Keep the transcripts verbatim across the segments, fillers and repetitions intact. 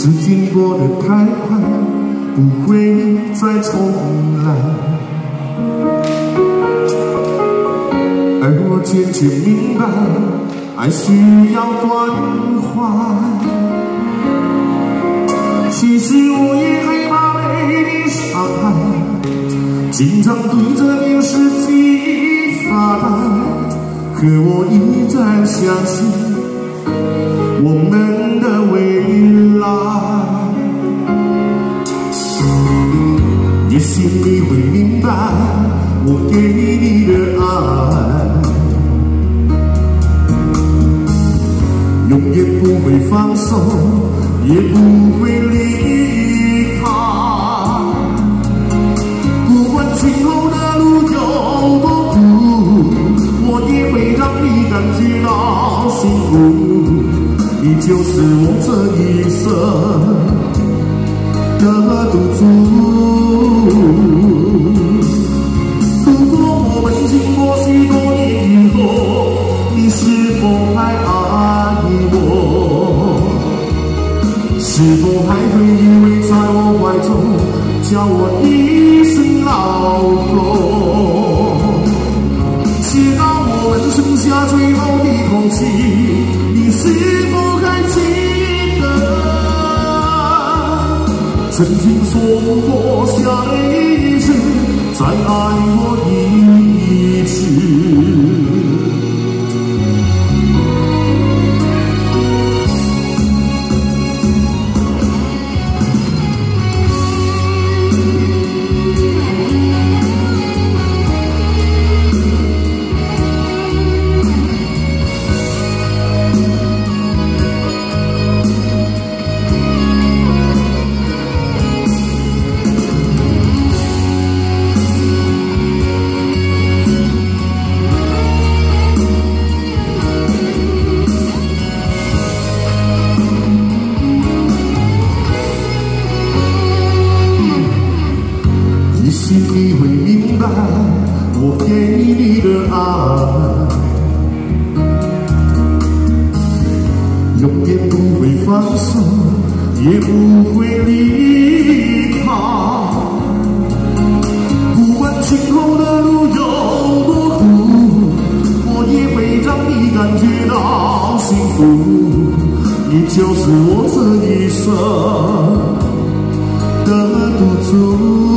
时间过得太快，不会再重来。而我渐渐明白，爱需要关怀。其实我也害怕被你伤害，经常对着电视机发呆。可我一再相信我们的未来。也许你会明白我给你的爱，永远不会放手，也不会离开。不管今后的路有多苦，我也会让你感觉到幸福。你就是我这一生的赌注。如果我们经过许多年以后，你是否还爱我？是否还会依偎在我怀中，叫我一声老公？直到我们剩下最后的空气，你是否还记得曾经说过下一次再爱我一次？你会明白我给你的爱，永远不会放手，也不会离开。不管今后的路有多苦，我也会让你感觉到幸福。你就是我这一生的赌注。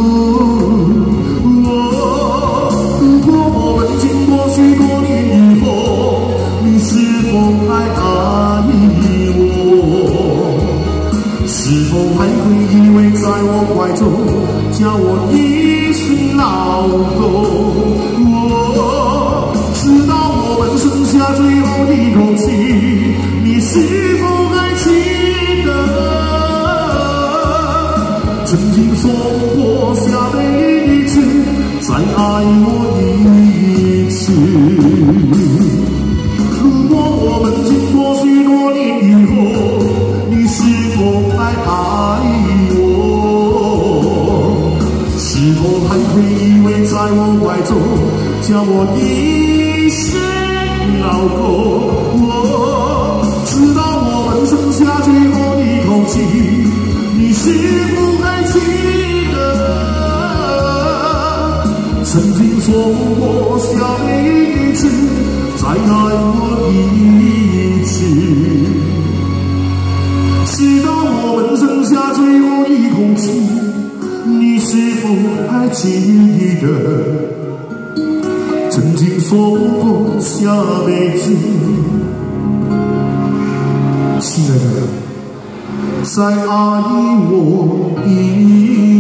是否还会依偎在我怀中，叫我一声老公？我直到我们剩下最后一口气，你是否还记得曾经说过下辈子再爱我一次？如果我们经过许多年以后，你是否还爱我？是否还会依偎在我怀中，叫我一声老公？我直到我们剩下最后一口气，你是否还记得曾经说过下辈子再爱我一次？直到我们剩下最后一口气，你是否还记得曾经说过下辈子？亲爱的，再爱我一次。